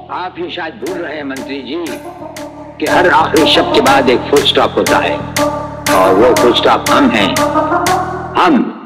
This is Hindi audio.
आप ही शायद भूल रहे हैं मंत्री जी कि हर आखिरी शब्द के बाद एक फुल स्टॉप होता है और वो फुल स्टॉप हम हैं। हम